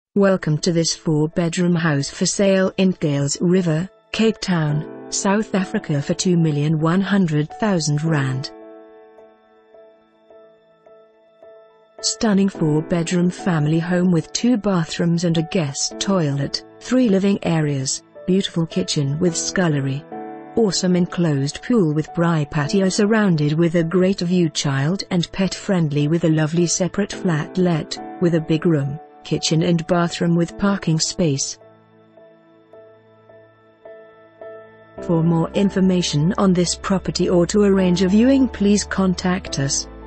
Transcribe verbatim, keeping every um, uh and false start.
Welcome to this four-bedroom house for sale in Kuils River, Cape Town, South Africa for two million one hundred thousand rand. Stunning four-bedroom family home with two bathrooms and a guest toilet, three living areas, beautiful kitchen with scullery. Awesome enclosed pool with braai patio surrounded with a great view, child and pet friendly with a lovely separate flatlet, with a big room, kitchen and bathroom with parking space. For more information on this property or to arrange a viewing, please contact us.